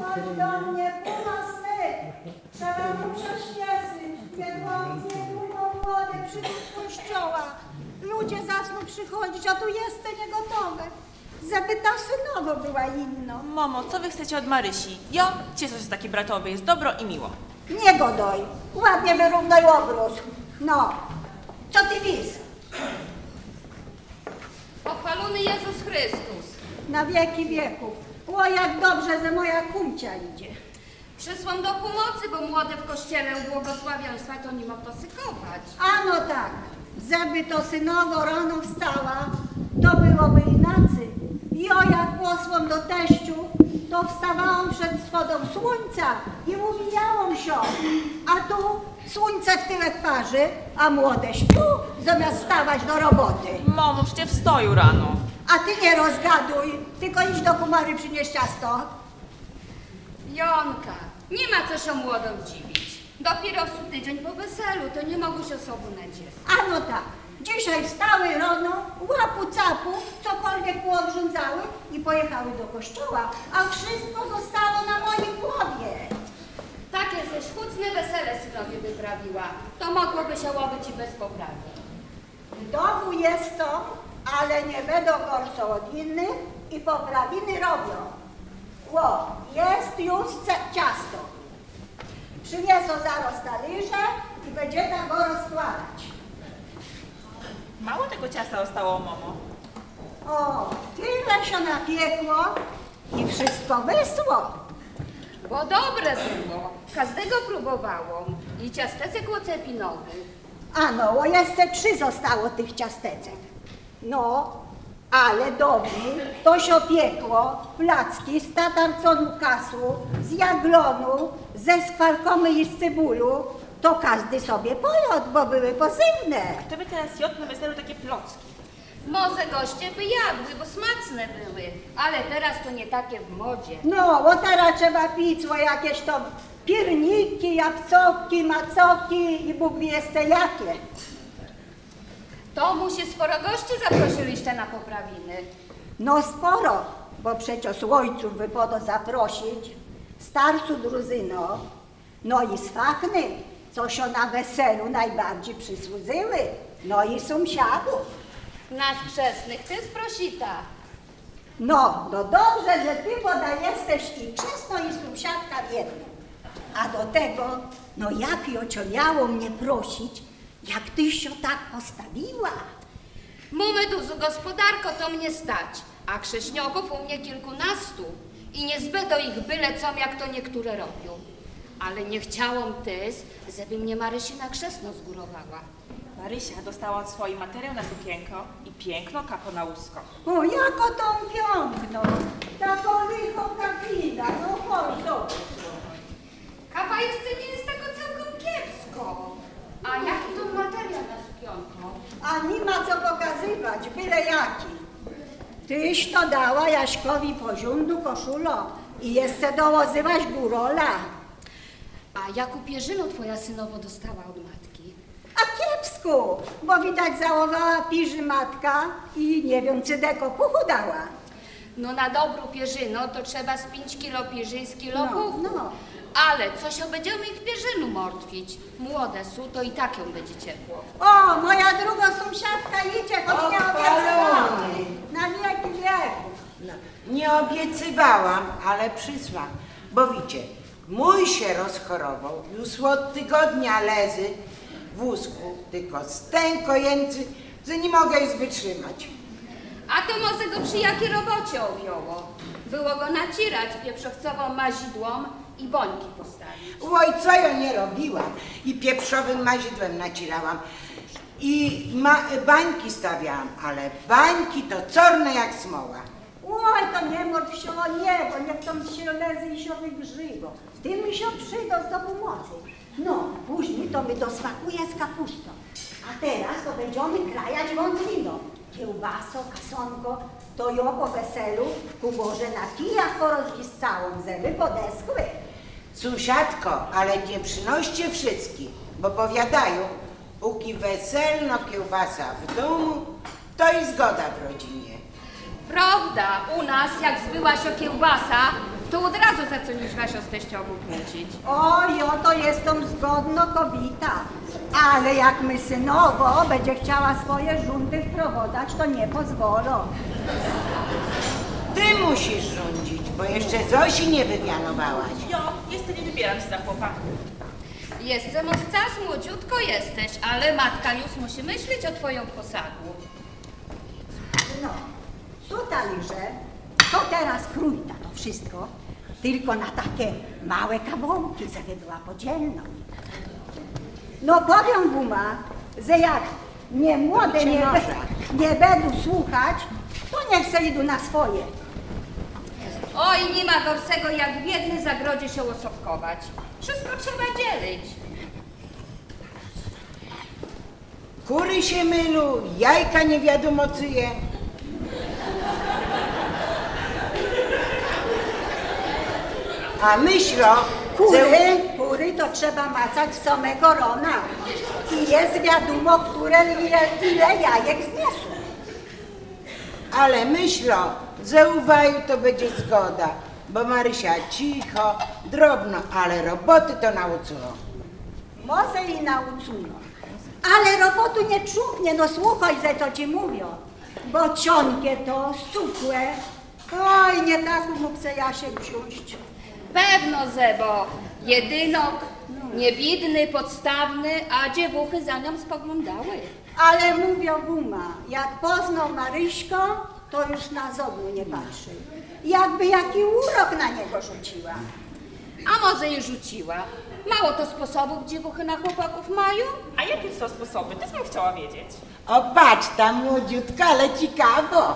chodź do mnie, północny. Trzeba mu prześpieszyć. Niedługo młody przyjdzie z kościoła. Ludzie zaczną przychodzić, a tu jestem niegotowe. Żeby ta synowo była inną. Momo, co wy chcecie od Marysi? Jo, cieszę się, że taki bratowy jest dobro i miło. Nie godoj. Ładnie wyrównaj obróz. No, co ty wisz? Pochwalony Jezus Chrystus. Na wieki wieków. O, jak dobrze, że moja kumcia idzie. Przysłam do pomocy, bo młode w kościele u błogosławieństwa to nie mogą sykować. Ano tak, żeby to synowo rano wstała, to byłoby inaczej. I o jak posłam do teściu, to wstawałam przed wschodem słońca i uwijałam się. A tu słońce w tyłek parzy, a młode śpią, zamiast stawać do roboty. Momo, przecież w stoju rano. A ty nie rozgaduj, tylko idź do kumary przynieść ciasto. Jonka, nie ma co się młodą dziwić. Dopiero w tydzień po weselu, to nie mogą się sobą nadzieć. Ano tak, dzisiaj wstały rano, łapu capu, cokolwiek poobrządzały i pojechały do kościoła, a wszystko zostało na mojej głowie. Takie ze szkucne wesele synowie wyprawiła, to mogłoby się łobyć i bez poprawy. W domu jest to, ale nie będą gorsze od innych i poprawiny robią. Ło, jest już ciasto. Przyniosą zaraz talerze i będzie tam go rozkładać. Mało tego ciasta zostało, Momo. O, tyle się napiekło i wszystko wysło. Bo dobre było, każdego próbowałam i ciasteczek łocepinowych. Ano, o jeszcze 3 zostało tych ciasteczek. No, ale do mnie to się piekło placki z tatarconu kasu, z jaglonu, ze skwalkomy i z cybulu. To każdy sobie pojadł, bo były pozywne. Kto by teraz jadł na weselu takie plocki? Może goście by jadły, bo smaczne były, ale teraz to nie takie w modzie. No, bo teraz trzeba pić o jakieś to pierniki, jabłcoki, macoki i Bóg wie jeszcze jakie. To musi sporo gości zaprosiliście na poprawiny. No sporo, bo przecież ojców wypada zaprosić, starsu drużyno, no i swachny, co się na weselu najbardziej przysłużyły, no i sąsiadów. Nas chrzestnych ty sprosita. No dobrze, że ty woda jesteś i krzesno i sąsiadka w jednym. A do tego, no jak ją miało mnie prosić, jak ty się tak postawiła. Mamy dużo gospodarko, to mnie stać, a krześniogów u mnie kilkunastu i nie zbydo ich byle co, jak to niektóre robią. Ale nie chciałam tys, żeby mnie Marysia na krzesno zgórowała. Marysia dostała od swojej materiał na sukienko i piękno kapo na łusko. O, jako tą piękną, taką lichą kapina, no chodź, zobacz. Kapa jeszcze nie jest tako całkiem kiepsko. A jaki to materiał na sukionko? A nie ma co pokazywać, byle jaki. Tyś to dała Jaśkowi poziądu koszulo i jeszcze dołożyłaś górola. A jaką pierzyną twoja synowo dostała od matki? A kiepsku, bo widać załowała piży matka i nie wiem, czy deko puchu dała. No na dobrą pierzyno to trzeba z 5 kilo pierzy i z kilo puchu. no. Ale co się będziemy ich pierzynu martwić? Młode są, to i tak ją będzie ciepło. O, moja druga sąsiadka idzie, choć nie obiecywała. Na wieki wieków. No, nie obiecywałam, ale przysłam, bo wiecie, mój się rozchorował, już od tygodnia leży w wózku, tylko stękojęcy, że nie mogę już wytrzymać. A to może go przy jakiej robocie owiało? Było go nacierać pieprzowcową mazidłą i bońki postawić. Oj, co ja nie robiłam i pieprzowym mazidłem nacierałam i bańki stawiałam, ale bańki to czarne jak smoła. Oj, to nie martw się o niebo, niech tam się leży i się wygrzybo. Z tym mi się przyjdą do pomocy. No, później to my dosmakuje z kapustą. A teraz to będziemy krajać wątliną. Kiełbaso, kasonko, to ją po weselu w kuborze na kijach porozwiscałam, żeby podeschły. Sąsiadko, ale nie przynoście wszystkich, bo powiadają, póki weselno kiełbasa w domu, to i zgoda w rodzinie. Prawda, u nas jak zbyła się kiełbasa, To od razu zaczęliśmy się z teściową kłócić. Oj, oto jestem zgodno kobieta. Ale jak my synowo będzie chciała swoje żądy wprowadzać, to nie pozwolą. Ty musisz rządzić, bo jeszcze Zosi nie wywianowałaś. Jo, jeszcze nie wybieram się za chłopa. Jestem od czas, młodziutko jesteś, ale matka już musi myśleć o twoją posagu. No, sutaliże, to teraz krójta to wszystko, tylko na takie małe kawałki zawiedła podzielną. No powiem wuma, że jak nie młode nie będą słuchać, to niech se idą na swoje. Oj, nie ma gorszego jak w jednej zagrodzie się osobkować. Wszystko trzeba dzielić. Kury się mylą, jajka nie wiadomo czyje. A myślą, Kury to trzeba macać z samego rona. I jest wiadomo, które ile jajek zniosą. ale myślą, że u Waju to będzie zgoda, bo Marysia cicho, drobno, ale roboty to nauczyło. Może i nauczyno. Ale robotu nie czubnie, no słuchaj, że to ci mówią. Bo cionkie to sukłe. Oj, nie tak mógł se ja się wziąć. Pewno, Zebo, jedynok, niewidny, podstawny, a dziewuchy za nią spoglądały. Ale mówią wuma, jak poznał Maryśko, to już na zogół nie patrzy. Jakby jaki urok na niego rzuciła. A może i rzuciła. Mało to sposobów dziewuchy na chłopaków mają? A jakie są sposoby? Też bym chciała wiedzieć. O, patrz tam młodziutka, ale ciekawo.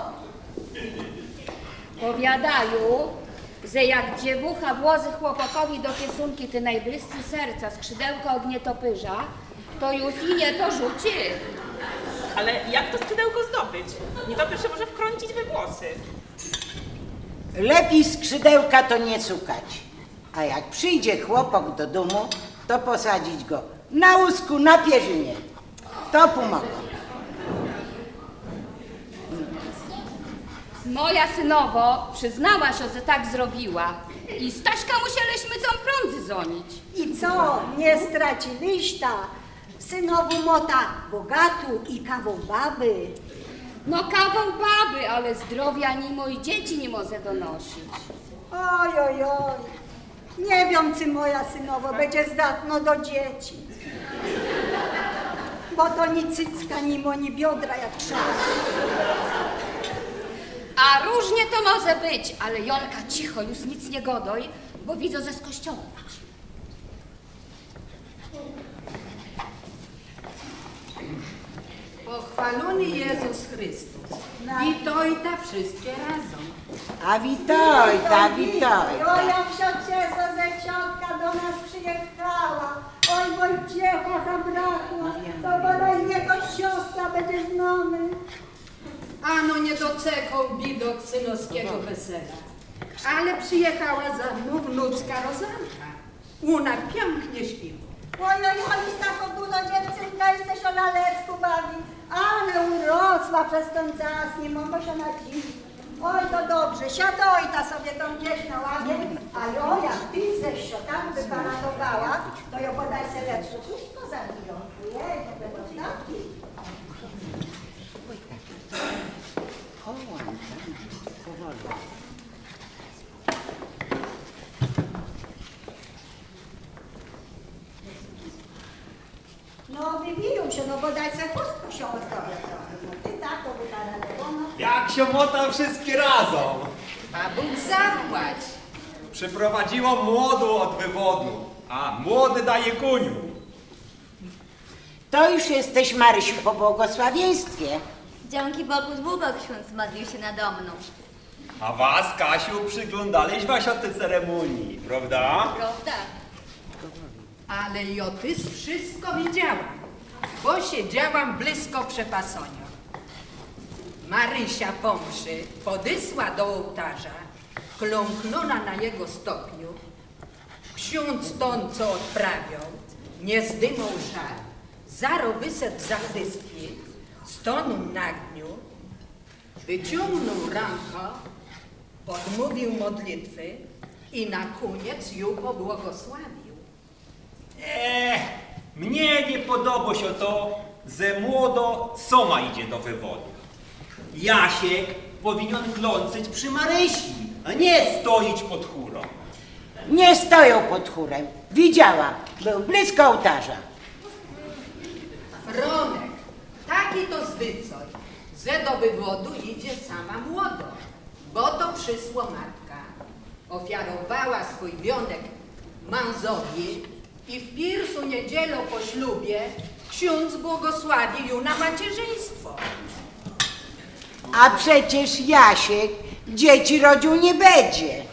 Powiadają, że jak dziewucha włoży chłopakowi do piesunki te najbliscy serca skrzydełko od nietopyrza, to już i nie to rzuci. Ale jak to skrzydełko zdobyć? Nie to się może wkręcić we włosy. Lepiej skrzydełka to nie szukać. A jak przyjdzie chłopak do domu, to posadzić go na łóżku, na pierzynie. To pomogło. Moja synowo przyznała się, że tak zrobiła. I Staśka musieliśmy całą prądzy zonić. I co, nie straciliście? Synowu mota bogatu i kawał baby. No kawał baby, ale zdrowia ni moi dzieci nie może donosić. Oj, oj, oj. Nie wiem, czy moja synowo będzie zdatna do dzieci. Bo to ni cycka, ni biodra jak trzeba. A różnie to może być, ale Jolka cicho, już nic nie godoj, bo widzę, że z kościoła. Pochwalony Jezus Chrystus. Witajta wszystkie razem. A witajta, witajta. Oj, jak się cieszę, że ciotka do nas przyjechała. Oj, Wojciecha zabrakło. To bodaj jego siostra będzie z nami. Ano nie docechał widok synowskiego wesela. Ale przyjechała za mną wnuczka Rozanka. Ona pięknie śpiewa. Oj, oj, oj, z taką dużo dziewczynka jesteś o lalecku bawi. Ale urosła przez ten czas, nie mogę się nadziwić. Oj, to dobrze, siadojta sobie tam gdzieś na ławie, a jo, jak ty ześ się tak wyparadowała, to jo podaj se lepsze chustko zabiją. Jej, to będą ostatki. Powoli. No, wywiją się, no bodaj se chustko się ozdobia trochę. No, ty tak to wyparadowo, no. Jak się mota wszystkie razem. A Bóg zapłać. Przyprowadziło młodu od wywodu, a młody daje kuniu. To już jesteś, Marysiu, po błogosławieństwie. Dzięki Bogu długo ksiądz modlił się nade mną. A was, Kasiu, przyglądaliśmy się tej ceremonii, prawda? Prawda? Ale ja ty wszystko widziałam, bo siedziałam blisko przepasonia. Marysia po mszy podysła do ołtarza, kląknęła na jego stopniu. Ksiądz ton, co odprawiał, nie zdymał żal, zaro wyszedł za chrystię, stanął na dniu, wyciągnął rękę, odmówił modlitwy I na koniec ją pobłogosławił. Mnie nie podoba się to, że młodo sama idzie do wywodu. Jasiek powinien klączyć przy Marysi, a nie stoić pod chórą. Nie stoją pod chórem. Widziałam, był blisko ołtarza. Romek, taki to zwycoj, że do wywodu idzie sama młodo, bo to przysło matka. Ofiarowała swój wionek mężowi i w pierwszą niedzielę po ślubie ksiądz błogosławi ją na macierzyństwo. A przecież Jasiek dzieci rodził nie będzie.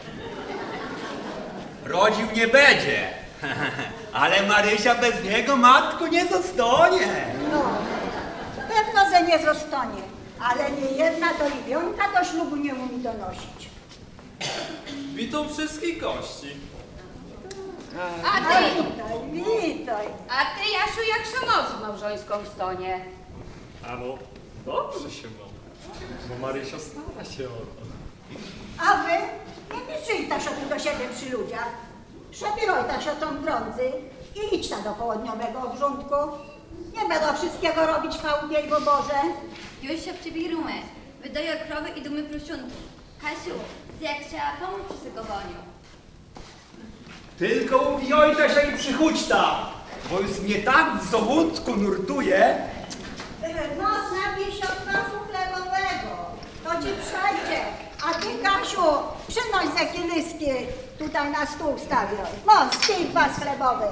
Rodził nie będzie, ale Marysia bez niego matką nie zostanie. No, pewno, że nie zostanie, ale nie jedna do Iwionka do ślubu nie umie donosić. Witam wszystkich gości. A ty, Witaj. a ty, Jasiu, jak się masz w małżeńską stonie? A no, dobrze się mam, bo Marysia stara się o to. A wy nie przyjta się tu do siebie przy ludziach. Przebierajta się tą brązy i idź ta do południowego obrządku. Nie będą wszystkiego robić w chałupie i w oborze. Już się przybierumy. Wydaję krowy i dumy prusiunki. Kasiu, ty jak chciała pomóc przy sygowaniu? Tylko uwijajta się i przychódźta, bo już mnie tak w żołądku nurtuje. Nos napij się od kwasu chlebowego. To ci przejdzie. A ty, Kasiu, przynoś ze kieliski tutaj na stół stawiaj. No, spij kwas chlebowy.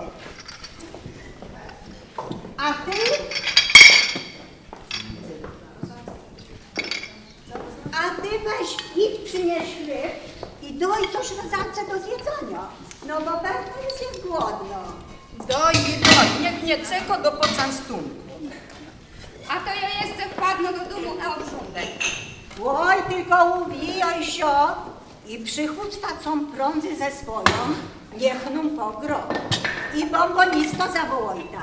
A ty? A ty weź, idź przynieś chleb i doj coś rozance do zjedzenia. No bo pewno już jest głodno. Doj, niech nie ceko do poczęstunku. A to ja jeszcze wpadnę do domu na obrządek. Oj, tylko uwijaj się i przychódź tacą prądzy ze swoją, niech nam pogro. I bombonisto zawołajta.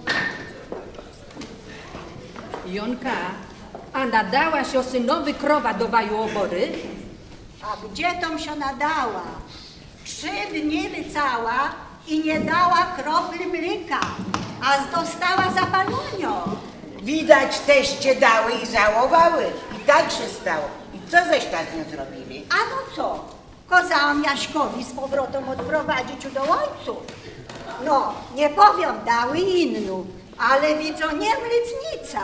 Jonka, a nadała się synowi krowa do waju obory? A gdzie tom się nadała? 3 dni wycała i nie dała kropli mleka, a dostała zapalonio. Widać teście dały i żałowały. I tak się stało. I co żeś tak z nią zrobili? A no co? Kazałam Jaśkowi z powrotem odprowadzić do ojców. No, nie powiem, dały inną, ale widzą nie mlicnica.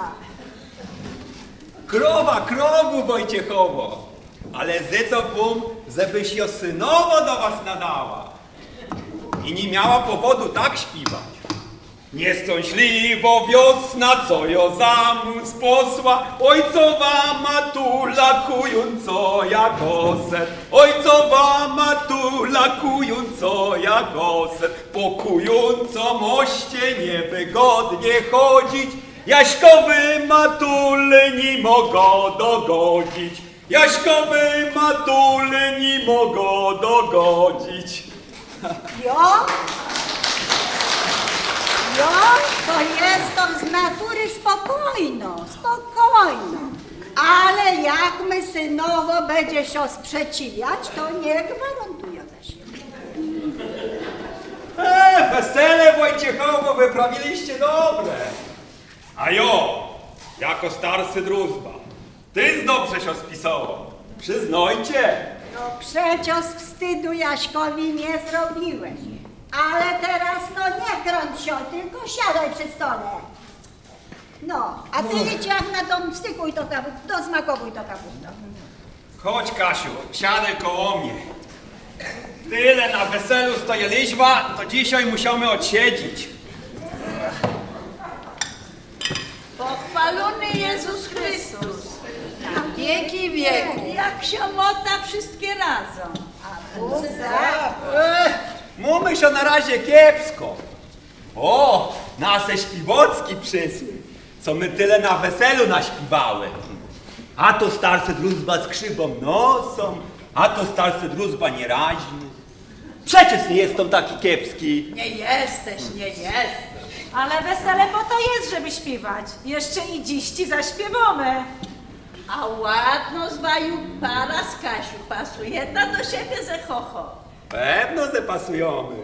Krowa, krowu Wojciechowo, ale zycopum, żebyś ją synowo do was nadała. I nie miała powodu tak śpiewać. Nieszczęśliwo wiosna, co ją za mną posła, ojcowa matula kująco jak oset, ojcowa matula kująco jak oset, po kująco moście niewygodnie chodzić, Jaśkowy matule nie mogą dogodzić, Jaśkowy matule nie mogą dogodzić. Jo? Jo, to jest to z natury spokojno, spokojno. Ale jak my synowo będzie się sprzeciwiać, to nie gwarantuje za siebie. Wesele Wojciechowo wyprawiliście dobre. A jo, jako starszy druzba, tyś dobrze się spisało. Przyznajcie. No przecież wstydu Jaśkowi nie zrobiłeś. Ale teraz no nie krąć się, tylko siadaj przy stole. No, a ty idź jak na dom wstykuj to dosmakowuj to kapustę. Chodź Kasiu, siadaj koło mnie. Tyle na weselu stojeliśmy, to dzisiaj musimy odsiedzić. Pochwalony Jezus Chrystus. Na wieki wieku. Jak się mota wszystkie razem. Mamy się na razie kiepsko. O, nasze śpiwocki przysły, co my tyle na weselu naśpiewały. A to starszy druzba z krzywą nosą, a to starszy druzba nieraźny. Przecież nie jestem taki kiepski. Nie jesteś, nie jesteś. Ale wesele po to jest, żeby śpiewać. Jeszcze i dziś ci zaśpiewamy. A ładno zwaju para z Kasiu pasuje jedna do siebie ze chocho. Pewno se pasujemy.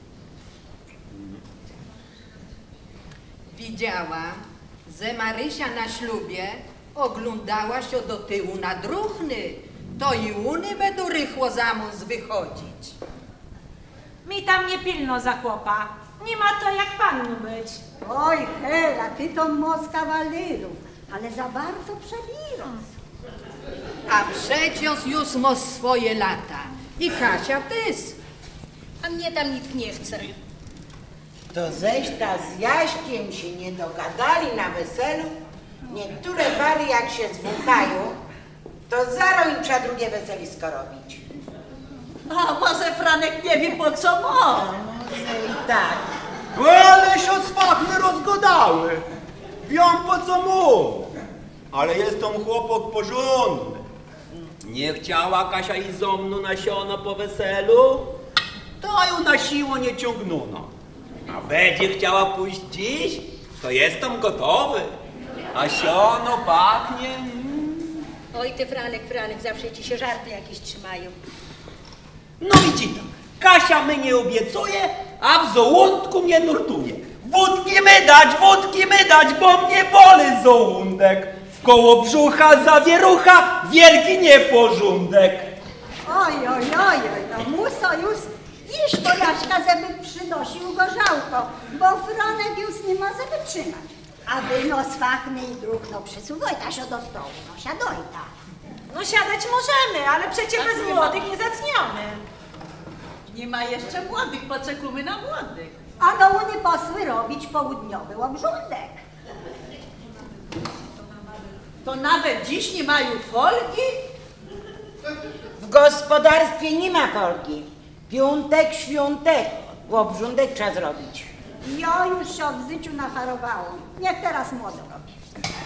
Widziałam, że Marysia na ślubie oglądała się do tyłu na druhny. To i uny będą rychło za mąż wychodzić. Mi tam nie pilno za chłopa. Nie ma to jak pannu być. Oj, Hela, ty to moc kawalerów, ale za bardzo przebierasz. A przecież już ma swoje lata. I Kasia też. A mnie tam nikt nie chce. To ześ ta z Jaśkiem się nie dogadali na weselu. Niektóre pary jak się zwuchają, to zaro im trzeba drugie weselisko robić. A może Franek nie wie po co ma? Może i tak. Ale się swachny rozgodały. Wiem po co mu. Ale jest on chłopak porządny. Nie chciała Kasia iść ze mną na siono po weselu, to ją na siłę nie ciągnuno. A będzie chciała pójść dziś, to jestem gotowy. A siono pachnie. Oj ty Franek, zawsze ci się żarty jakieś trzymają. No widzi to. Kasia mnie nie obiecuje, a w żołądku mnie nurtuje. Wódki my dać, bo mnie boli żołądek. Koło brzucha zawierucha, wielki nieporządek. Oj, no muszę już iść do Jaśka, żeby przynosił gorzałko, bo Franek już nie może wytrzymać. A wy no swachny i druhno przysuwajta się do stołu, no siadojta. No siadać możemy, ale przecież bez młodych nie zacniemy. Nie ma jeszcze młodych, poczekujmy na młodych. A no oni posły robić południowy obrządek. To nawet dziś nie mają folgi? W gospodarstwie nie ma folgi. Piątek, świątek. Obrządek trzeba zrobić. Ja już się w życiu nacharowałam. Niech teraz młodo robi.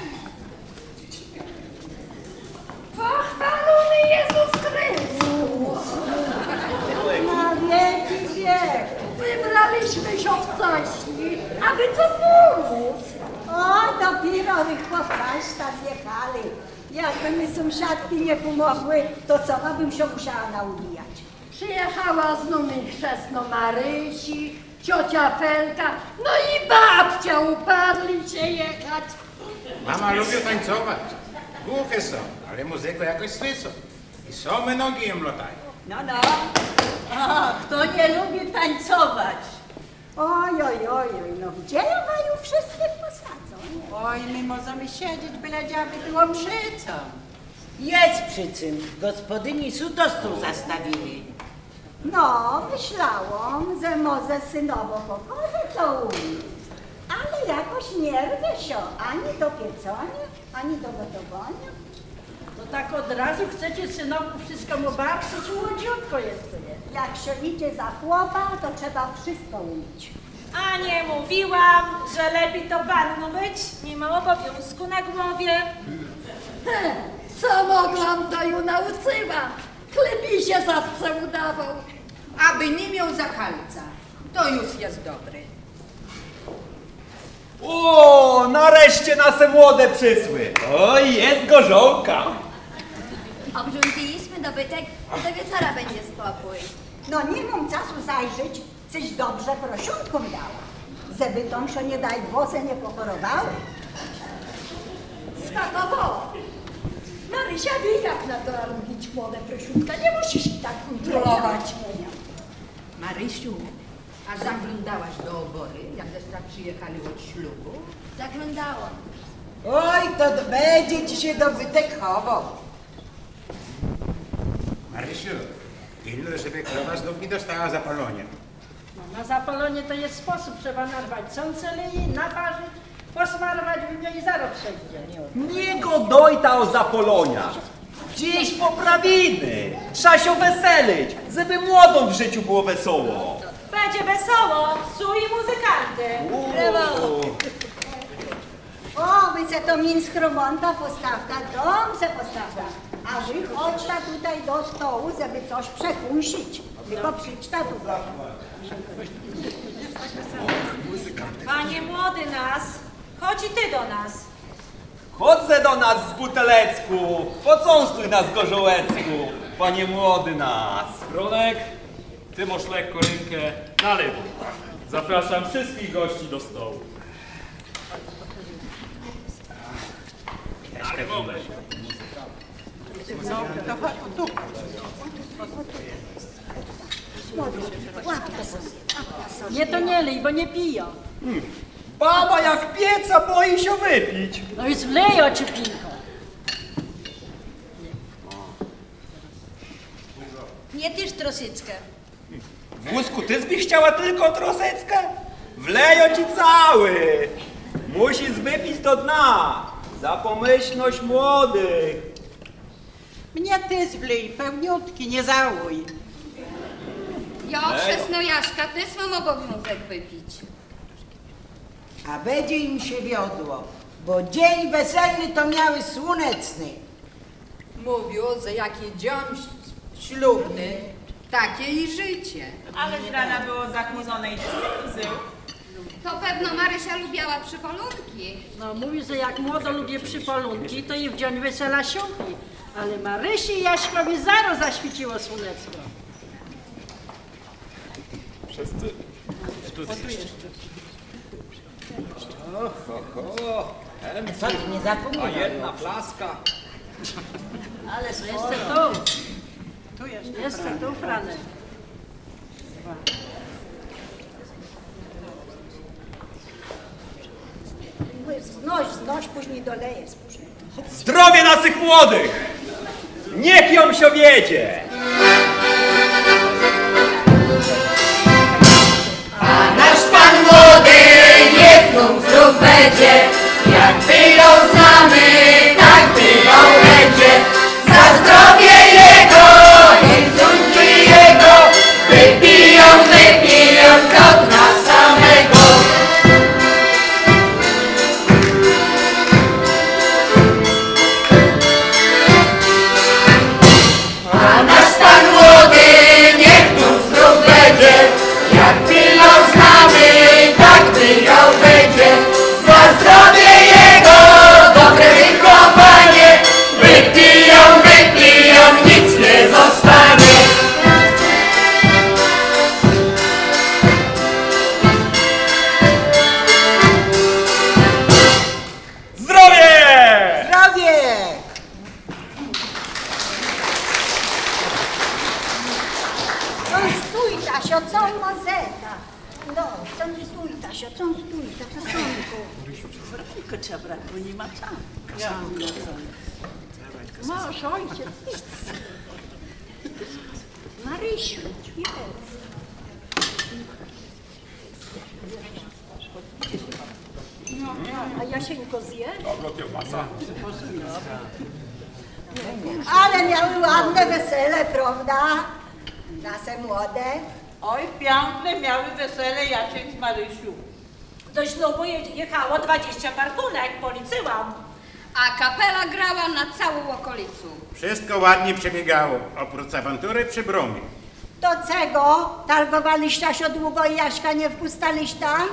Pochwalony Jezus Chrystus! Na wieki wiek. Wybraliśmy się wcześniej, aby co pomóc. Oj, dopiero chłopcaśta zjechali. Jakby mi sąsiadki nie pomogły, to co bym się musiała naubijać. Przyjechała z nami chrzestno Marysi, ciocia Felka, no i babcia uparli się jechać. Mama lubi tańcować. Głuche są, ale muzykę jakoś słyszą. I same nogi im lotają. No. A, kto nie lubi tańcować? Oj, no gdzie ja waju wszystkie posadzą? Nie? Oj, my możemy siedzieć, byle dziaby było przyco. Jest przy czym. Gospodyni suto stół zastawili. No, myślałam, że może synowo pokorze co umie. Ale jakoś nie rwie się ani do piecenia, ani do gotowania. To tak od razu chcecie synowu wszystko mu babcić, młodziutko jest, nie? Jak się idzie za chłopa, to trzeba wszystko umieć. A nie mówiłam, że lepiej to pannu być? Nie ma obowiązku na głowie. Co mogłam, to ją nauczyłam. Chlebi się zawsze udawał. Aby nie miał zakalca, to już jest dobry. O, nareszcie nasze młode przysły. Oj, jest gorzołka. Obrządziliśmy dobytek i do wieczora będzie spokój. No nie mam czasu zajrzeć, coś dobrze prosiątkom dała. Żeby tą się nie daj Boże nie pochorowały. Skatowo! Marysia wie jak nadarmić młode prosiutka, nie musisz ich tak kontrolować. Marysiu, a zaglądałaś do obory, jak zresztą przyjechali od ślubu? Zaglądałam. Oj, to będzie ci się dobytek chował. Marysiu, pilnuj, żeby krowa znów nie dostała zapalenia. No, na zapalenie to jest sposób, trzeba narwać sące lei, naparzyć, posmarować w niej i zaraz przejdzie. Nie go dojta o zapolonia. Dziś poprawiny. Trzeba się weselić, żeby młodą w życiu było wesoło. Będzie wesoło, suj muzykanty. O, wy se to instrumenta postawta, dom se postawta. A wy chodźta tutaj do stołu, żeby coś przekusić. Tylko przyjdźta tu. Panie młody nas, chodź i ty do nas. Chodźże do nas z butelecku, pocąstuj nas gorzołecku, panie młody nas. Ronek, Ty masz lekko rękę na lewo. Zapraszam wszystkich gości do stołu. Ale moment. Nie to nie lej, bo nie piją. Baba jak pieca boi się wypić. No i wleją ci pinko. Nie też troszeczkę. W wózku ty zbyś chciała tylko troseckę? Wleją ci cały. Musisz wypić do dna. Za pomyślność młodych. Mnie ty zwlej, pełniutki, nie żałuj. Ja przez Jaszka też mam obowiązek wypić. A będzie im się wiodło, bo dzień weselny to miały słoneczny. Mówią, że jaki dzień ślubny, takie i życie. Ale z rana było zachmurzone i dyscyplinzy. To pewno Marysia lubiała przypolunki. No mówi, że jak młodo lubię przypolunki, to i w dzień wesela siąpi. Ale Marysi i Jaśkowi zaro zaświeciło słoneczko. Wszyscy? Co ty nie zapominaj? A jedna flaska. Ale to jeszcze tu. Tu jeszcze tu, Franek. Znoś, później doleję z później. Zdrowie naszych młodych! Niech ją się wiedzie! A nasz Pan młody niech mu zdrów będzie, jak wyjął znamy, tak wyjął będzie. Za zdrowie jego, niech córki jego wypiją do dna samego. A nasz Pan młody niech mu zdrów będzie, jak wyjął znamy, tak wyjął będzie. Za zdrowie jego, dobre wychowanie, wypiją, nic nie zostanie. Zdrowie! Zdrowie! Stój, Tasio, co mazeta? No, stój, Tasio, stój, Tasio. Tylko trzeba brakuje, nie ma czasu. Masz ojciec. Marysiu, jedz. A Jasieńko zje? Ale miały ładne wesele, prawda? Nasze młode. Oj, piękne miały wesele Jasiek z Marysiu. Do ślubu jechało 20 parkunek, policzyłam. A kapela grała na całą okolicę. Wszystko ładnie przebiegało, oprócz awantury przy brumie. Do czego? Targowaliście się długo i Jaśka nie wpustaliście tam?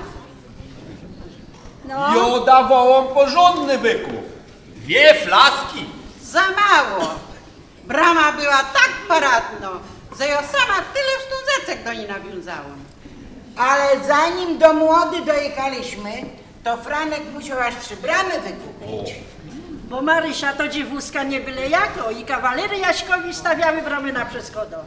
No. Jo dawałam porządny wykup. 2 flaski. Za mało. Brama była tak paradno, że ja sama tyle wstążeczek do niej nawiązałam. Ale zanim do młody dojechaliśmy, to Franek musiał aż 3 bramy wykupić. Bo Marysia to dziewuska nie byle jako i kawalery Jaśkowi stawiały bramy na przeschodo.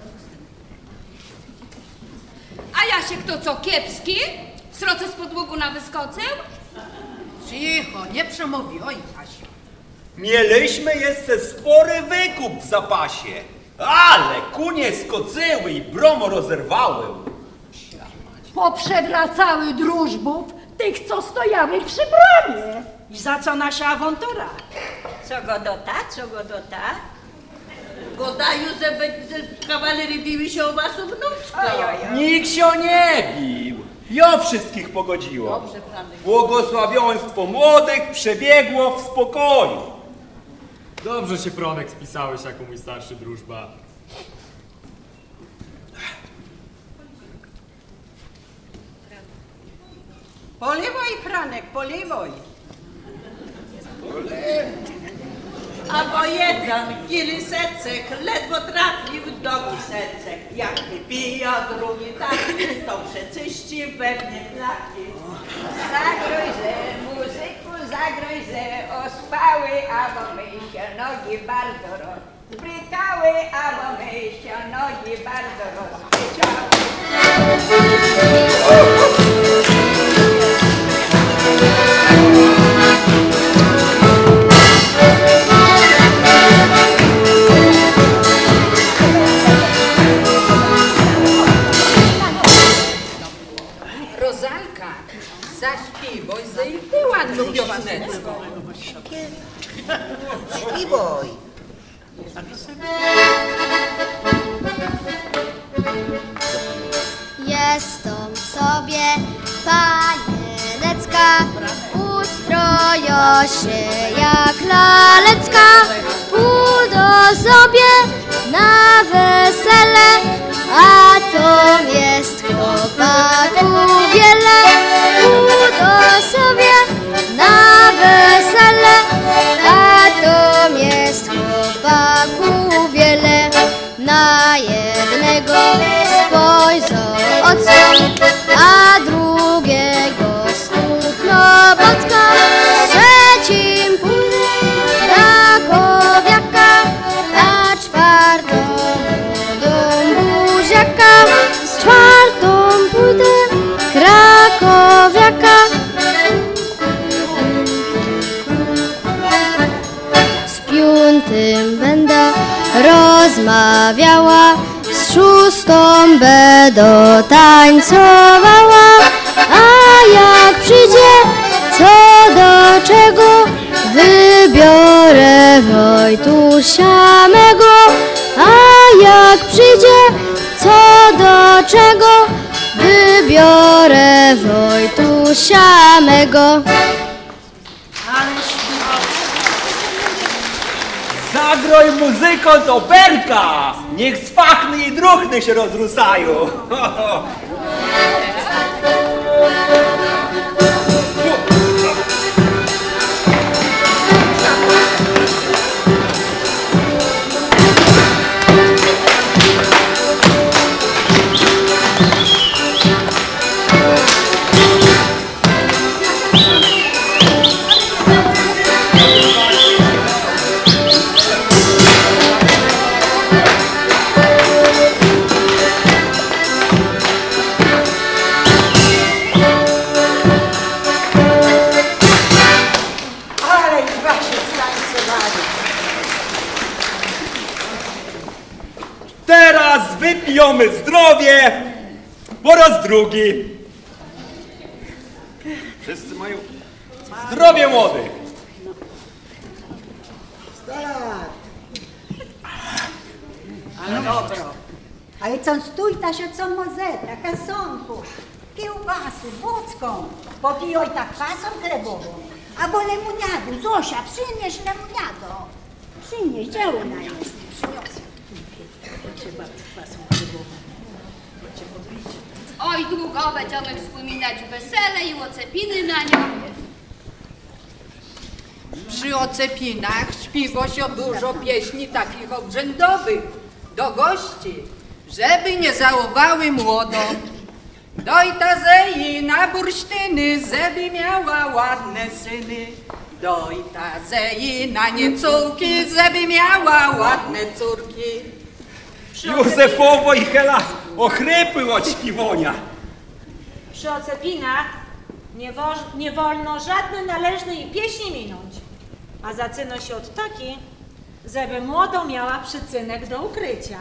A Jasiek to co, kiepski? Sroce z podłogu na wyskoceł? Cicho, nie przemówi, oj Jasiu. Mieliśmy jeszcze spory wykup w zapasie. Ale kunie skocyły i bromo rozerwały. Poprzewracały drużbów tych, co stojały przy bramie. I za co nasza awantura? Co go dota? Godają, że kawalery biły się o was mnóstwo. Nikt się nie bił. Ja wszystkich pogodziło. Dobrze, Franek. Błogosławieństwo młodych przebiegło w spokoju. Dobrze się, Pronek, spisałeś jako mój starszy drużba. Polewaj, Franek, polewaj. A bo jeden kilisecek ledwo trafił do misecek. Jak wypija drugi taki, to przeczyści pewnie flaki. Zagrojże, muzyku, zagrojże, ospały, albo my się nogi bardzo rozbrykały, albo my się nogi bardzo rozbrykały. Rozalka, zaśpiewaj ze i ty ładną pioseneczką. Śpiwaj. Jestem sobie panienecka, ustroję się jak lalecka, pójdę sobie na wesele, a to jest chłopaków wiele. Pójdę sobie na wesele, a to jest chłopaków wiele. Na jednego spojrzą ocą, a drugiego stukną bocką. Trzecim pójdę krakowiaka, a czwartą do buziaka. Z czwartą pójdę krakowiaka. Z piątym będę rozmawiała, z szóstą będę tańcowała, a jak przyjdzie co do czego, wybiorę Wojtusia mego. A jak przyjdzie co do czego, wybiorę Wojtusia mego. Zagroj muzyką do berka! Niech swachny i druchny się rozrusają! Teraz wypijemy zdrowie po raz drugi. Wszyscy mają zdrowie młodych. 100 lat. Ale dobro. A i co stójta się co mozeta, kasonku, kiełbasy, wódzką, popijoj tak kwasą chlebową, albo lemoniadu. Zosia, przynieś lemoniado. Przynieś, gdzie ona jest? Przyniosę. Trzeba kwasą chlebową. Oj, długo będziemy wspominać wesele i ocepiny na nią. Przy ocepinach śpiwo się dużo pieśni takich obrzędowych do gości, żeby nie załowały młodo. Dojta zei na bursztyny, żeby miała ładne syny. Dojta zei na niecórki, żeby miała ładne córki. Józefowo i Hela ochrypły od śpiwonia. Przy ocepinach nie wolno żadnej należnej pieśni minąć, a zaczyna się od taki, żeby młodą miała przycynek do ukrycia.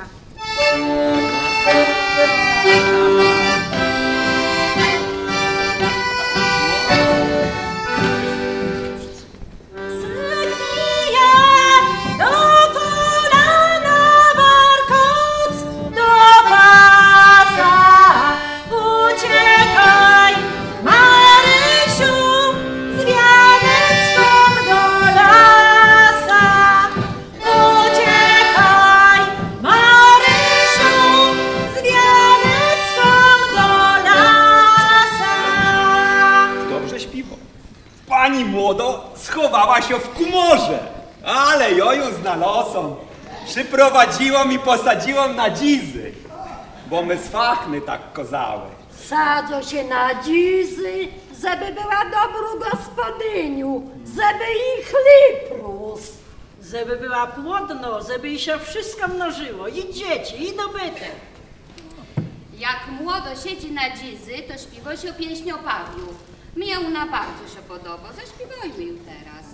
Pani młodo schowała się w kumorze. Ale joju znalosą. Przyprowadziłam i posadziłam na dzizy, bo my swachny tak kozały. Sadzą się na dzizy, żeby była dobrą gospodyniu, żeby ich chleb rósł. Żeby była płodno, żeby jej się wszystko mnożyło, i dzieci, i dobytek. Jak młodo siedzi na dzizy, to śpiewa się pieśń o Pawiu. Mnie ona bardzo się podoba, zaśpiewajmy ją teraz.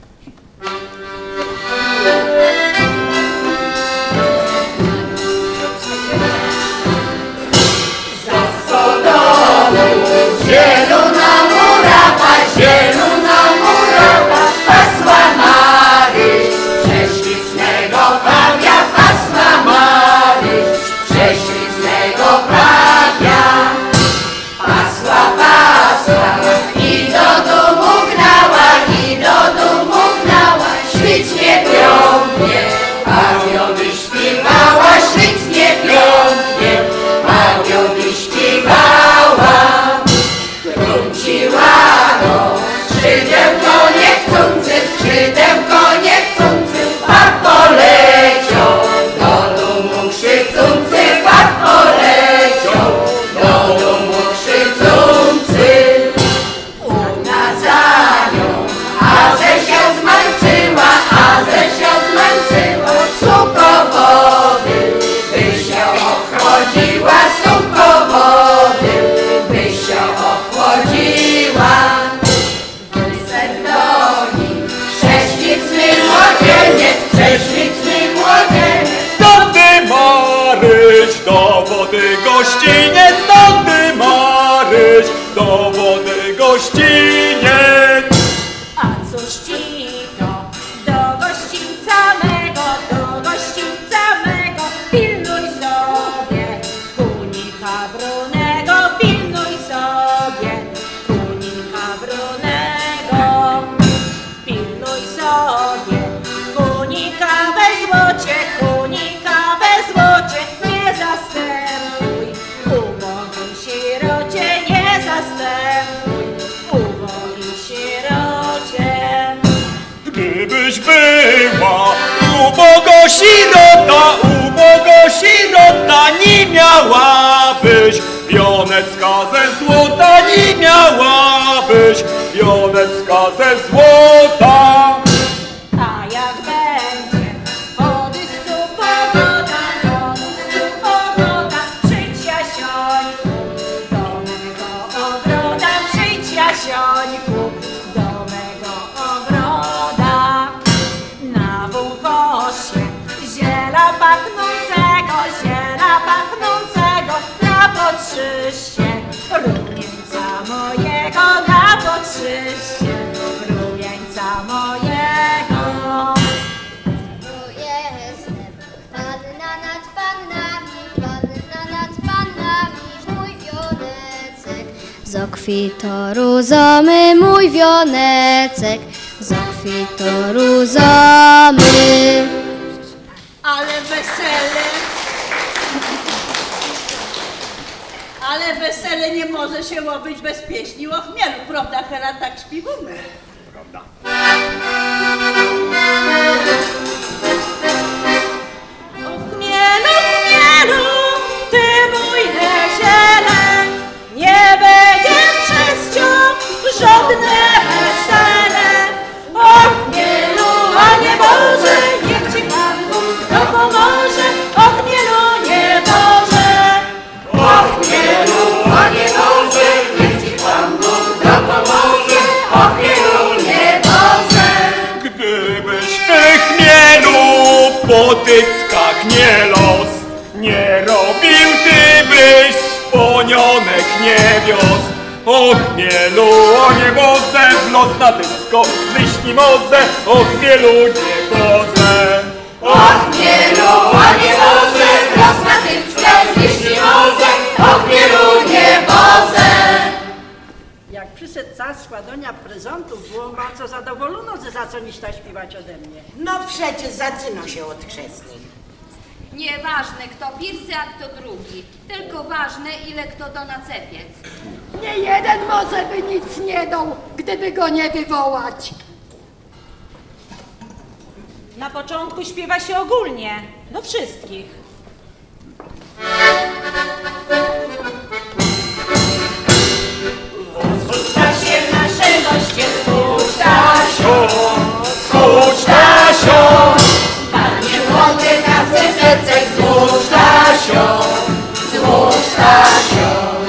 Za Sodomu zielona murawa, zielona murawa, pasła Maryś, prześlicznego Pawia, pasła Maryś, prześlicznego Pawia. Pasła, pasła i do domu gnała, i do domu gnała, ślicznie pięknie, Pawiowi śpiewała, ślicznie pięknie, Pawiowi śpiewała. Trąciła go skrzydełko niechcący, skrzydełko niechcący, Paw poleciał do domu krzyczący, Paw poleciał do domu krzyczący. Ona za nią, a że się zmęczyła, a że się zmęczyła, suko wody, by się ochłodziła, suko wody, by się ochłodziła. Wyserdoni, prześliczny młodzieniec, prześliczny młodzieniec. Stądy Maryś, do wody gościniec, stądy Maryś, do wody gościniec. A cóż ci to do gościńca mego, pilnuj sobie kunika brunego, pilnuj sobie kunika brunego. Pilnuj sobie kunika we złocie, nie zastępuj ubogim sierocie, nie zastępuj ubogim sierocie. Gdybyś była ubogo sirota, nie miałabyś pionecka ze złota, nie miałabyś pionecka ze złota. A jak będzie wodystu pogoda, przyjdź Jasiońku do mego ogroda, przyjdź Jasiońku do mego ogroda. Na wąwozie ziela pachnącego, na podszyście rumieńca mojego, na podszyście rumieńca mojego. Bo jestem panna nad pannami, mój wionecek. Z okwitoru zomy mój wionecek, z okwitoru zomy. Ale wesele nie może się odbyć bez pieśni o chmielu, prawda, Hela, tak śpiewamy? Prawda. O chmielu, chmielu, ty mój weziele, nie będzie przez cię żadne wesele. O chmielu, a nie Boże, niech ci Pan Bóg dopomoże. O chmielu, nie Boże. O chmielu, a nie Boże, niech ci Pan Bóg dopomoże. O chmielu, nie Boże. Gdybyś ty chmielu po tyckach nie los, nie robił, ty byś sponionek niewiast. O chmielu, o niebozę, w los na tycko, zliśni mozę, o chmielu, niebozę. O chmielu, a nie Boże, los na tyckę, zliśni mozę, o chmielu, niebozę. Jak przyszedł czas składania prezentów, byłam bardzo zadowolona, że zaczęliście śpiewać ode mnie. No przecież zaczyna się od chrzestnych. Nieważne kto pierwszy, a kto drugi, tylko ważne ile kto do nacepiec. Nie jeden może by nic nie dał, gdyby go nie wywołać. Na początku śpiewa się ogólnie, do wszystkich. Skócz Stasiu, nasze goście, skócz Stasiu, skócz Stasiu. Panie młody na cycek, skócz Stasiu, skócz Stasiu.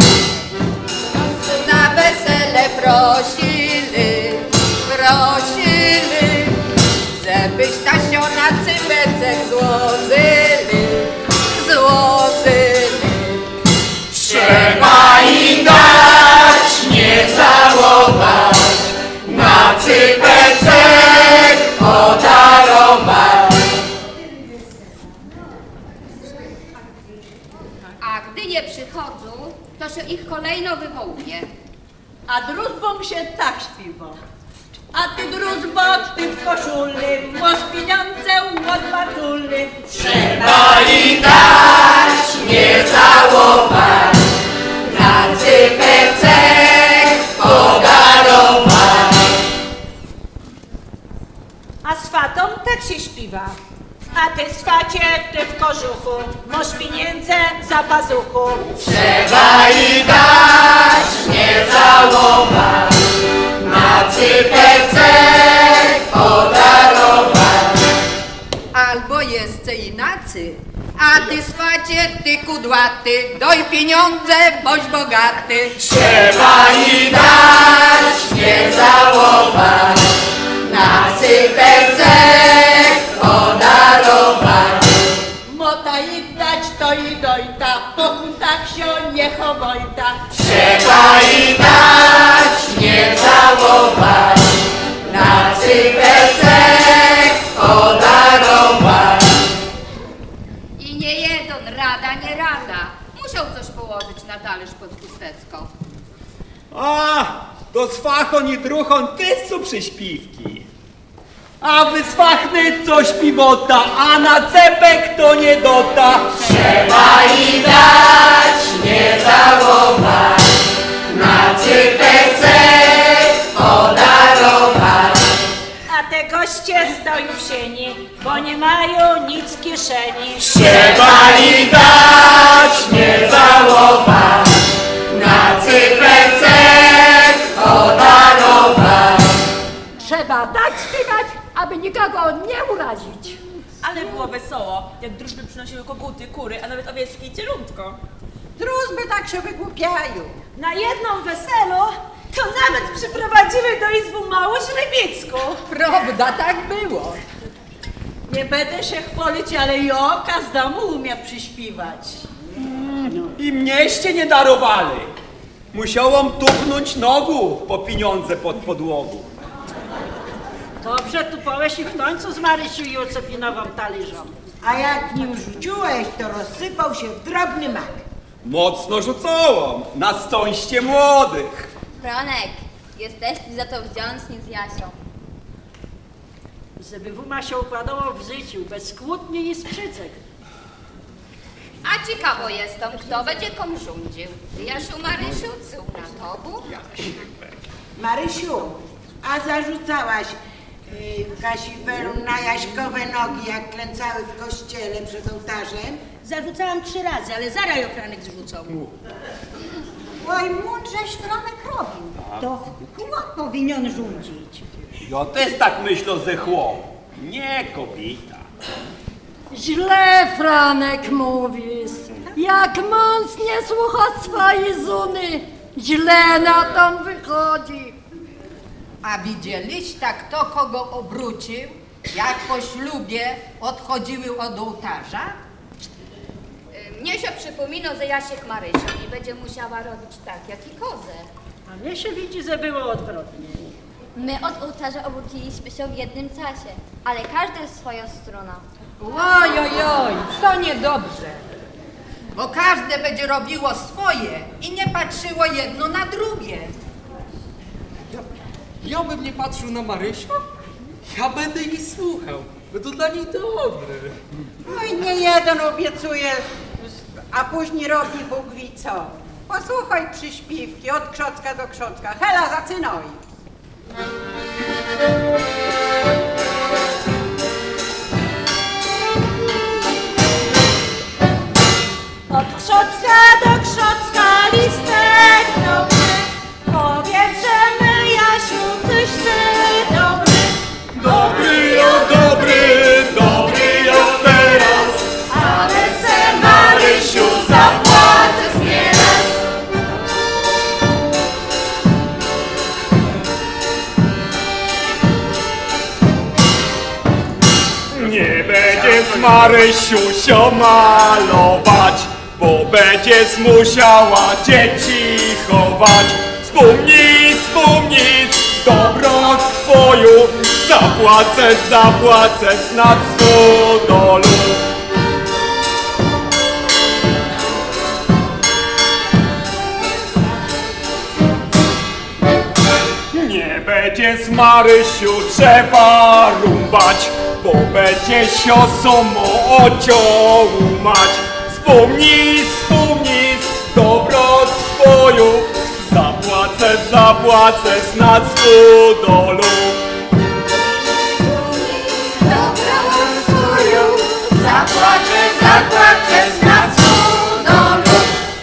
Na wesele prosili, żebyś Stasio na cybecek złożyli. Trzeba im dać, nie żałować, na cypecek podarować. A gdy nie przychodzą, to się ich kolejno wywołuje. A druzbom się tak śpiewa. A ty druzbo, ty w koszuli, masz pieniądze od matuli. Trzeba im dać, nie żałować, na cypecek podarować. A z fatą tak się śpiewa. A ty swacie, ty w kożuchu, masz pieniędzy za pazuchu. Trzeba im dać, nie żałować, na cypecek podarować. Albo jeszcze inacy. A ty swacie, ty kudłaty, doj pieniądze, bądź bogaty. Trzeba im dać, nie żałować, na cypecek podarować. Mota i dać to i dojta, po kutach się nie chowojta. Trzeba im dać, nie żałować, na cypecek podarować. I nie jeden rada, nie rada. Musiał coś położyć na talerz pod chustecką. A, to swachon i druchon też są przyśpiewki. A wy swachny coś piwota, a na cepek to nie dota. Trzeba im dać, nie żałować, na cypecek podarować. A te goście stoją w sieni, bo nie mają nic w kieszeni. Trzeba im dać, nie żałować, na cypecek podarować. Trzeba tak śpiewać, aby nikogo nie urazić. Ale było wesoło, jak drużby przynosiły koguty, kury, a nawet owieczki i cielątko. Druzby tak się wygłupiają. Na jedną weselu to nawet przyprowadziły do izbu mało źrebicką. Prawda, tak było. Nie będę się chwalić, ale Joka z domu umie przyśpiewać. I mnieście nie darowali. Musiałam tupnąć nogu po pieniądze pod podłogu. Dobrze tupałeś i w końcu z Marysiu i Ocepinową talerzą. A jak nim rzuciłeś, to rozsypał się w drobny mak. Mocno rzucałam, na szczęście młodych. Franek, jesteś za to wdzięczny z Jasią. Żeby wuma się układało w życiu, bez kłótni i sprzycek. A ciekawo jestem, kto będzie komu rządził. Jasiu, Marysiu, co na tobu? Marysiu, a zarzucałaś Kasiferu na Jaśkowe nogi, jak klęcały w kościele przed ołtarzem? Zarzucałam 3 razy, ale zaraz ją Franek zrzucał. Oj, mądrześ Franek robił. To chłop powinien rządzić. Ja też tak myślę, że chłop, nie kobieta. Źle, Franek, mówisz. Jak mąż nie słucha swojej żony, źle na tom wychodzi. A widzieliś tak to, kogo obrócił, jak po ślubie odchodziły od ołtarza? Mnie się przypomina, że Jasiek Marysią i będzie musiała robić tak, jak i kozę. A mnie się widzi, że było odwrotnie. My od ołtarza obróciliśmy się w jednym czasie, ale każdy w swoją stronę. Oj, oj, oj, to niedobrze. Bo każde będzie robiło swoje i nie patrzyło jedno na drugie. Ja bym nie patrzył na Marysię? Ja będę jej słuchał, bo to dla niej dobre. No i nie jeden obiecuje, a później robi Bóg wie co. Posłuchaj przyśpiewki od krzocka do krzocka. Hela, zaczynaj! Marysiusio malować, bo będziesz musiała dzieci chować. Wspomnij dobro twoją, zapłacę nad stodolu. Nie będziesz, Marysiu, drzewa rąbać, bo będzie siosomo ociołu mać. Wspomnij dobro twoją, zapłacę nad stodolu. Dobro twoją, zapłacę nad stodolu.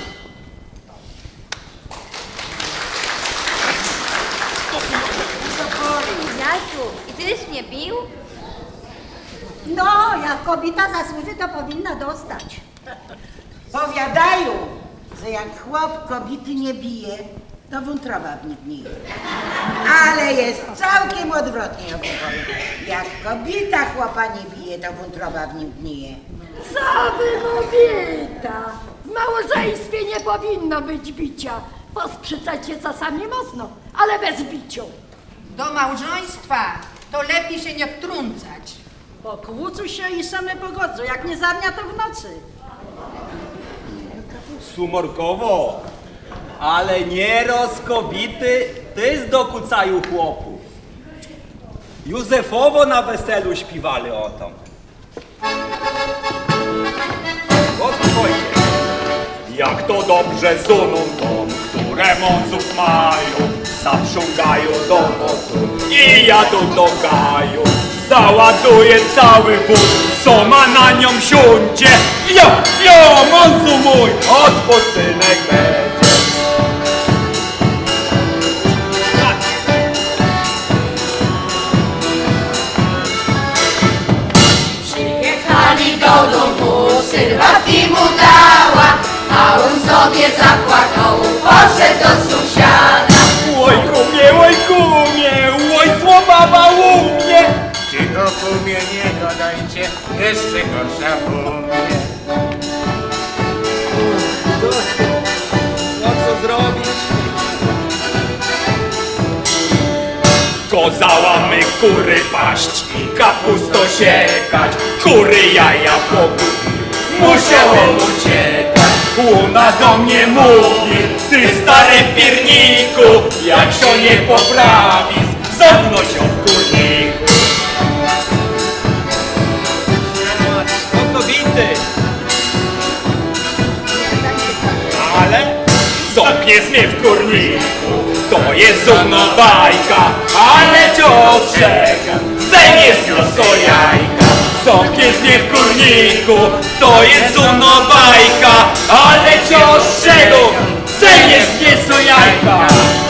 Jasiu, i tyś mnie bił? No, jak kobieta zasłuży, to powinna dostać. Powiadają, że jak chłop kobiety nie bije, to wątroba w nim gnije. Ale jest całkiem odwrotnie, ja wam powiem. Jak kobieta chłopa nie bije, to wątroba w nim gnije. Co wy mówita? W małżeństwie nie powinno być bicia. Posprzycać się czasami mocno, ale bez biciu. Do małżeństwa to lepiej się nie wtrącać. Pokłócą się i same pogodzą, jak nie za dnia, to w nocy. Sumorkowo, ale nieroz kobiety też dokucają chłopów. Józefowo na weselu śpiewali o tym. Posłuchajcie. Jak to dobrze zuną dom, które mązów mają, zaprzągają do wozu i jadą do gaju. Załaduje cały wóz, co ma na nią siądzie. Jo, mązu mój, odpoczynek będzie. Przyjechali do domu, sylwatki mu dała, a on sobie zapłakał, poszedł do sąsiada. Oj kumie, oj zło baba umie. Czego kumie nie dodajcie, jeszcze gorsza umie. No co zrobić? Kozałamy kury paść i kapusto siekać. Kury jaja pogubił, musiałem uciekać. Łuna do mnie mówi, ty stary pierniku, jak się nie poprawisz, zamknąć się w kurniku. No kobiety. Ale zamkniesz mnie w kurniku, to jest zumno bajka, ale cię ostrzegam, zejmiesz mięso jajka. Zamkniesz mnie w kurniku, to jest zumno bajka, ale cię ostrzegam, zejmiesz mięso jajka.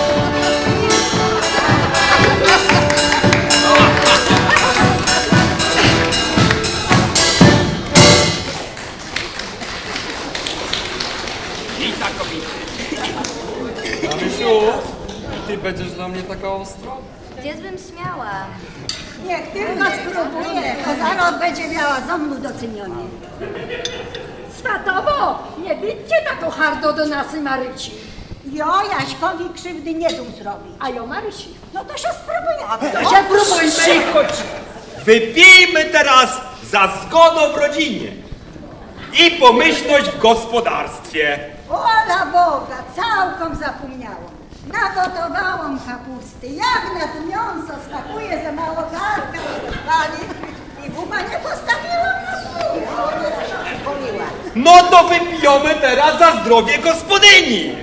Marysiu, ty będziesz dla mnie taka ostra? Gdzie bym śmiała? Niech tylko spróbuje, to zaraz będzie miała ze mną docenienie. Swatowo, nie byćcie taką hardo do nas i Maryci. Jo, Jaśkowi krzywdy nie dum zrobić. A jo Marysi? No to się spróbujemy. To się próbujmy. Cicho. Wypijmy teraz za zgodą w rodzinie i pomyślność w gospodarstwie. Ola Boga, całkiem zapomniałam. Nagotowałam kapusty. Jak na to mięso skakuje za mało garka, pali i guma nie postawiłam na stół. No to wypijemy teraz za zdrowie gospodyni.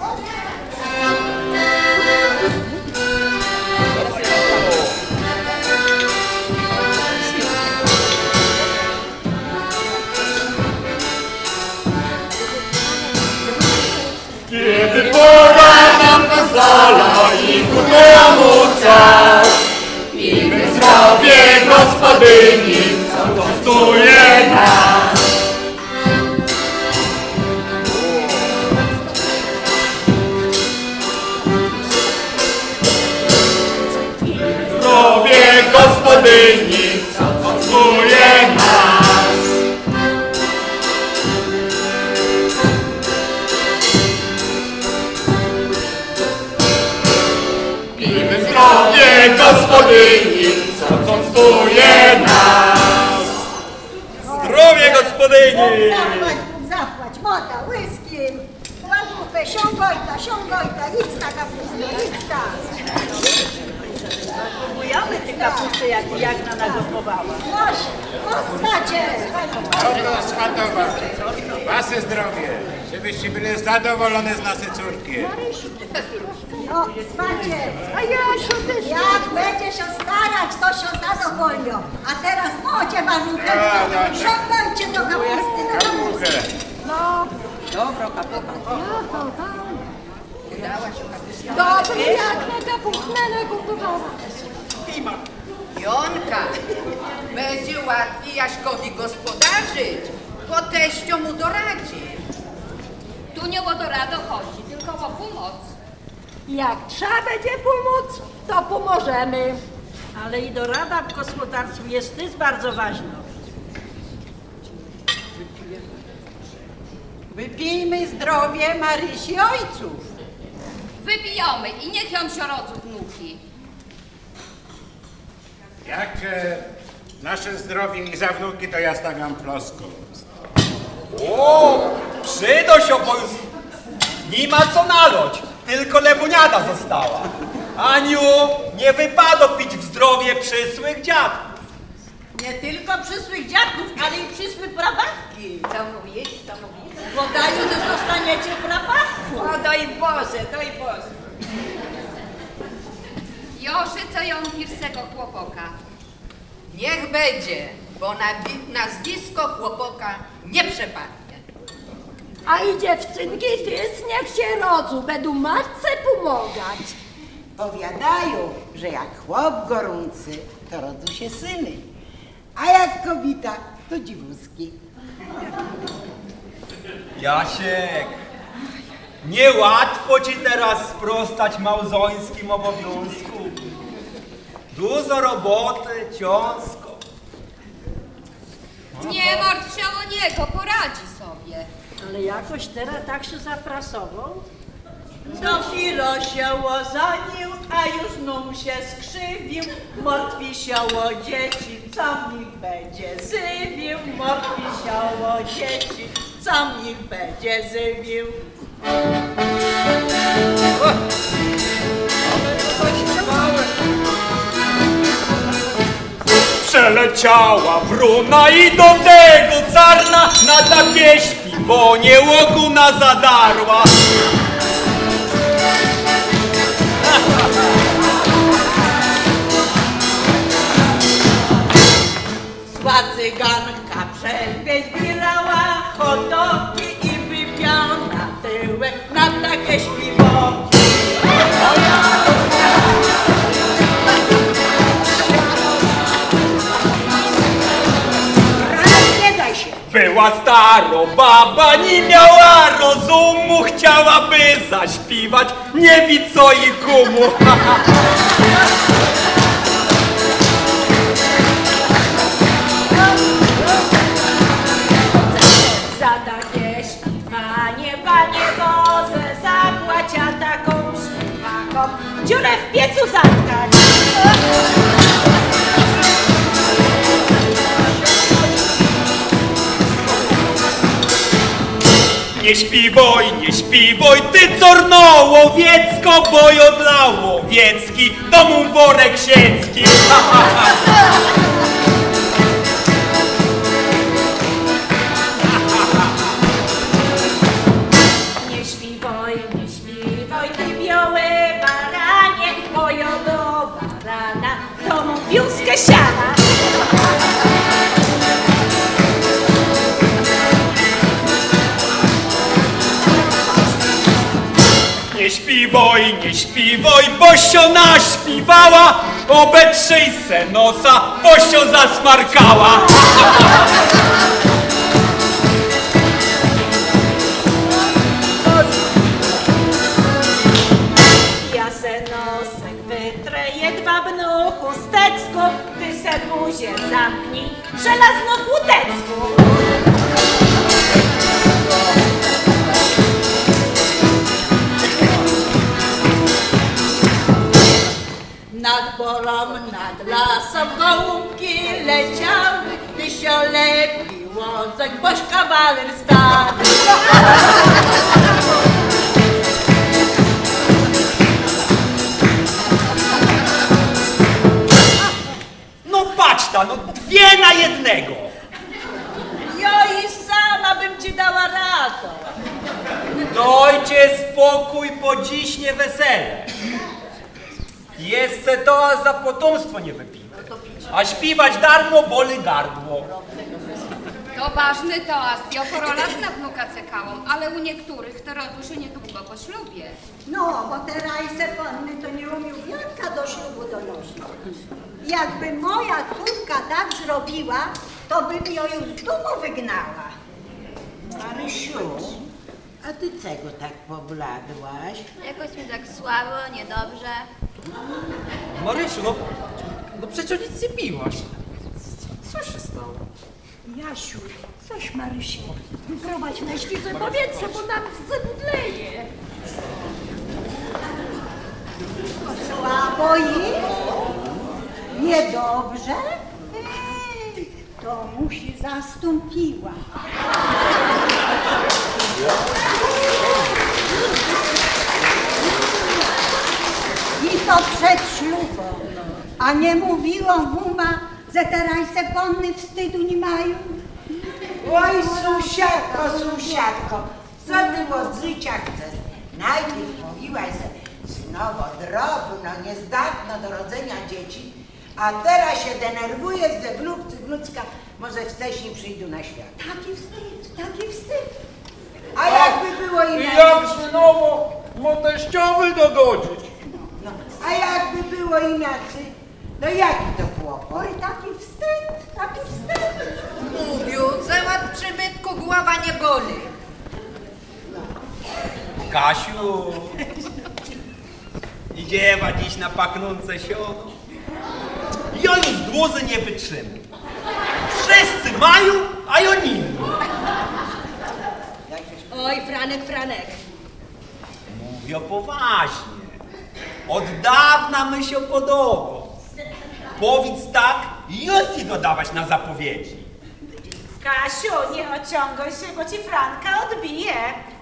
Kiedy pora nam pozwala i ku temu czas, i my zdrowie gospodyni, co kosztuje nas. Wypijmy zdrowie gospodyni, co częstuje nas. Zdrowie gospodyni! Zapłać, mota, whisky, łażówkę, siągojta, idź ta kapusta, idź ta. Próbujemy te kapusty, jak Jagna nagotowała. Postacie! Dobra, schatowa. Wasze zdrowie, żebyście byli zadowolone z naszej córki. No, spacie! A Jasiu, ty jak będzie się starać, to się zadowolnią. A teraz mocie warunkę, siągajcie do kapusty, do kapusty. No. Dobro, kapucha. Dobry, jak na kapustę nagotowała. Jonka, będzie łatwiej Jaśkowi gospodarzyć, bo teścio mu doradzi. Tu nie o doradę chodzi, tylko o pomoc. Jak trzeba będzie pomóc, to pomożemy. Ale i dorada w gospodarstwie jest też bardzo ważna. Wypijmy zdrowie Marysi ojców. Wypijamy i niech ją się rodzą wnuki. Jak nasze zdrowie i za wnuki, to ja stawiam ploską. O, przydo się, bo już nie ma co naloć, tylko lemoniada została. Aniu, nie wypada pić w zdrowie przysłych dziadków. Nie tylko przysłych dziadków, ale i przysłych prabatki. Co mówisz, co mówisz? Podaję, że zostaniecie prabatku. O, doj Boże, doj Boże. Joszy, co ją pirsego chłopoka. Niech będzie, bo nazwisko chłopoka nie przepadnie. A i dziewczynki też niech się rodzą, będą matce pomagać. Powiadają, że jak chłop gorący, to rodzą się syny, a jak kobieta, to dziwuski. Jasiek, niełatwo ci teraz sprostać małżeńskim obowiązku. Dużo roboty, ciężko. Nie martw się o niego, poradzi sobie. Ale jakoś teraz tak się zafrasował. Dopiero się ozonił, a już znów się skrzywił. Martwi się o dzieci, co w nich będzie żywił. Martwi się o dzieci, co w nich będzie żywił. Przeleciała wrona i do tego czarna na takie śpiwonie łoguna zadarła. Zła cyganka przerwie zbierała hodoki i wypiała na tyłek na takie śpiwoki. Była staro baba, nie miała rozumu, chciałaby zaśpiwać, nie wie co i kumu. Za takie śpiewanie, Panie Boże, zapłacia taką śpiewakom, dziurę w piecu zatkać. Nie śpiwoj, ty corno łowiecko, bo dla łowiecki to mu worek siecki. Nie śpiwoj, ty białe baranie, mojo do barana, to mu wiózkę siana. Nie śpiwoj, bo się naśpiwała, obetrzyj se nosa, bo się zasmarkała. Ja se nosek wytrę, jedwabną chusteczką, ty se buzię zamknij, żelazną kłótecką. Nad borą, nad lasem gołąbki leciały, gdy się lepiło, zaś boś kawaler stary. No patrz ta, no 2 na 1. Ja i sama bym ci dała radę. Dojcie spokój, po dziś nie wesele. Jeszcze to, a za potomstwo nie wypijmy. A śpiewać darmo boli gardło. To ważny toast. Ja porolat na wnuka czekałam, ale u niektórych to rodu się niedługo po ślubie. No, bo te rajse panny to nie umiał wianka do ślubu donosić. Jakby moja córka tak zrobiła, to bym ją już z domu wygnała. Marysiu, a ty czego tak pobladłaś? Jakoś mi tak słabo, niedobrze. Marysiu, no przecież nic nie piłaś. Co się stało? Jasiu, coś Marysiu, wyprowadź na świeże powietrze, bo nam zemdleje. Słabo jej? Niedobrze? Ej, to musi zastąpiła. I to przed ślubem. A nie mówiłam wuma, że te rajse panny wstydu nie mają? Oj, sąsiadko, co ty od życia chcesz? Najpierw mówiłaś, że synowo drobno, niezdatno do rodzenia dzieci, a teraz się denerwujesz, że wnuk cyglucka może wcześniej przyjdą na świat. Taki wstyd. A jakby było I inaczej? jak synowo ma teściowy dogodzić? No, a jakby było inaczej? No jaki to kłopot? Oj, taki wstyd, taki wstyd. Mówił, że od przybytku głowa nie boli. Kasiu, idziewa dziś na pachnące siono. Ja już dłużej nie wytrzymam. Wszyscy mają, a ja nie. Oj, Franek. Mówię poważnie. Od dawna my się podobał. Powiedz tak, już ci dodawać na zapowiedzi. Kasiu, nie ociągaj się, bo ci Franka odbije.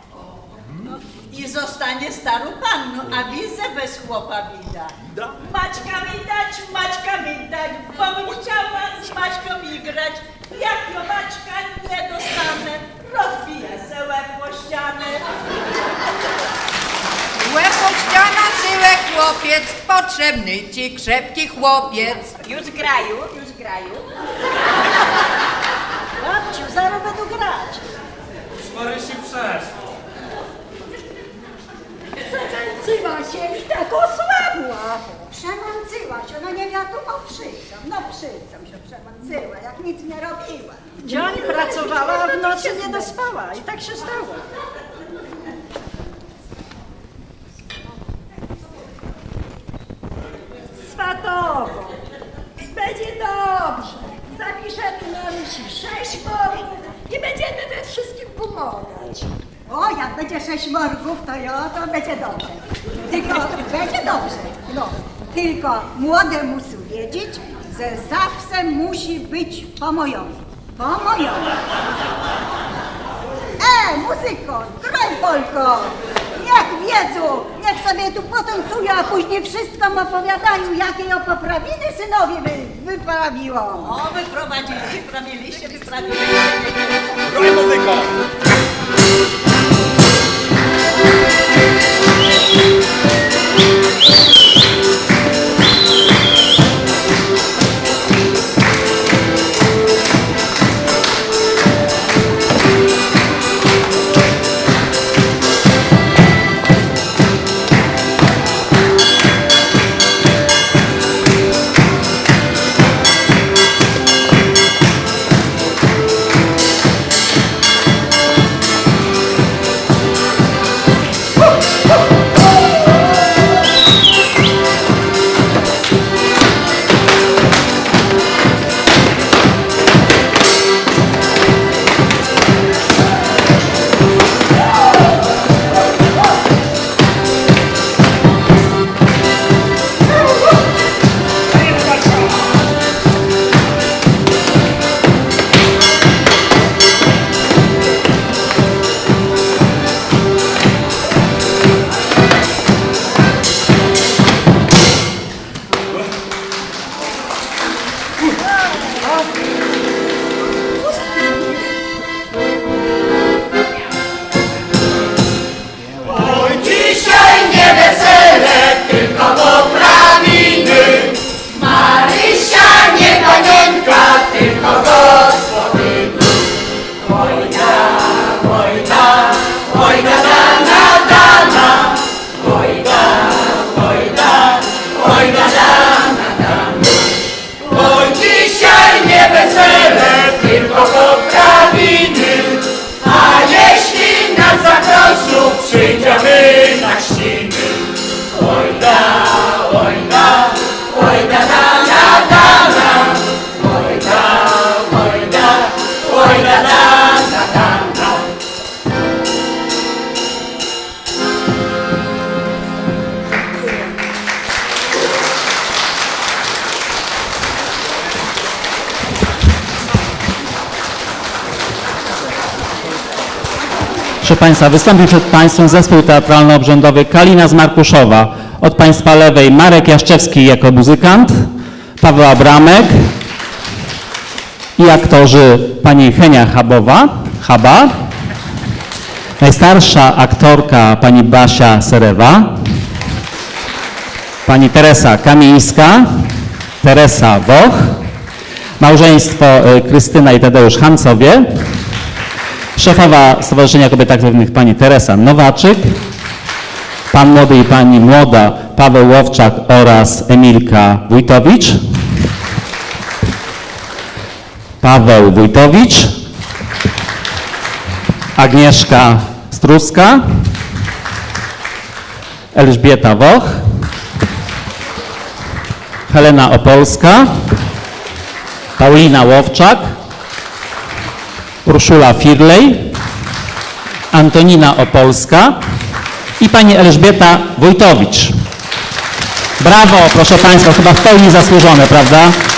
I zostanie starą panną, a widzę bez chłopa widać. Maćka mi dać, bo bym chciała z Maćką igrać. Jak ją Maćka nie dostanę, rozbiję se łeb po ścianę. Łeb o ściana, syłek chłopiec, potrzebny ci krzepki chłopiec. Już graju. Babciu, zaraz będę grać. Marysi przeszło. Zamęczyła się i tak osłabła. Przemącyła się, no nie wiadomo przyjdą. No przyjdą się przemącyła, jak nic nie robiła. Dzień pracowała, a w nocy nie dospała i tak się stało. Swatowo, będzie dobrze. Zapiszemy Marysi 6 morgów i będziemy we wszystkim pomagać. O, jak będzie 6 morgów, to będzie dobrze. Tylko będzie dobrze. No, tylko młode muszą wiedzieć, że zawsze musi być po mojemu. Po mojemu. Muzyko, graj Polko. Niech wiedzą, niech sobie tu potańcują, a później wszystko mu opowiadają, jakie ją poprawiny synowi wyprawiło. O, wyprawiliście. Graj muzyko! Proszę Państwa, wystąpi przed Państwem zespół teatralno-obrzędowy Kalina z Markuszowa. Od Państwa lewej Marek Jaszczewski jako muzykant, Paweł Abramek i aktorzy pani Henia Chaba, najstarsza aktorka pani Basia Serewa, pani Teresa Kamińska, Teresa Woch, małżeństwo Krystyna i Tadeusz Hancowie, szefowa Stowarzyszenia Kobiet Aktywnych pani Teresa Nowaczyk, pan młody i pani młoda Paweł Łowczak oraz Emilka Wójtowicz, Paweł Wójtowicz, Agnieszka Struska, Elżbieta Woch, Helena Opolska, Paulina Łowczak, Urszula Firlej, Antonina Opolska i pani Elżbieta Wójtowicz. Brawo, proszę Państwa, chyba w pełni zasłużone, prawda?